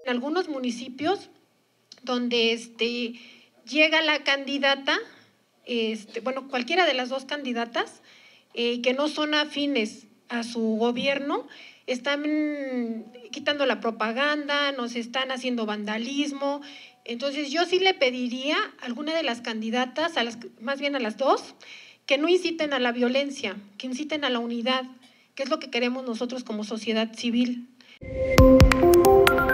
En algunos municipios donde llega la candidata, bueno, cualquiera de las dos candidatas, que no son afines a su gobierno, están quitando la propaganda, nos están haciendo vandalismo. Entonces yo sí le pediría a alguna de las candidatas, más bien a las dos, que no inciten a la violencia, que inciten a la unidad, que es lo que queremos nosotros como sociedad civil.